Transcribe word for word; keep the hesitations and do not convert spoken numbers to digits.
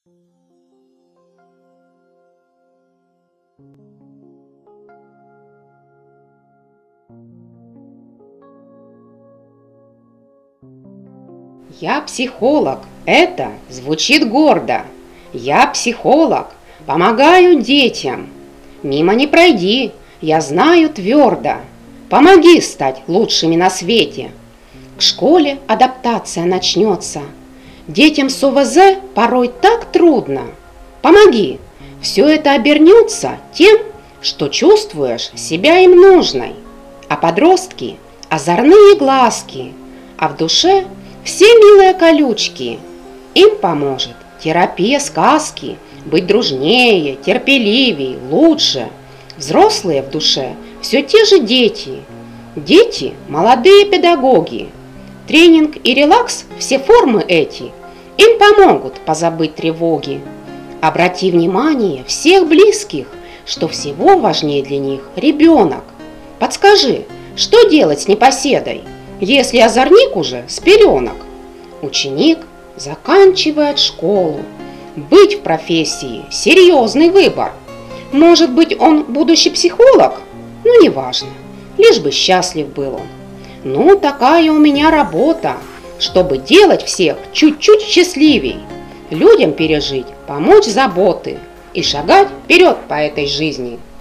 Я психолог, это звучит гордо. Я психолог, помогаю детям. Мимо не пройди, я знаю твердо. Помоги стать лучшими на свете. К школе адаптация начнется. Детям с ОВЗ порой так трудно. Помоги, все это обернется тем, что чувствуешь себя им нужной. А подростки – озорные глазки, а в душе все милые колючки. Им поможет терапия сказки, быть дружнее, терпеливее, лучше. Взрослые в душе все те же дети. Дети – молодые педагоги. Тренинг и релакс, все формы эти, им помогут позабыть тревоги. Обрати внимание всех близких, что всего важнее для них ребенок. Подскажи, что делать с непоседой, если озорник уже с пеленок? Ученик заканчивает школу. Быть в профессии – серьезный выбор. Может быть, он будущий психолог? Ну, неважно, лишь бы счастлив был он. Ну, такая у меня работа, чтобы делать всех чуть-чуть счастливей, людям пережить, помочь заботы и шагать вперед по этой жизни.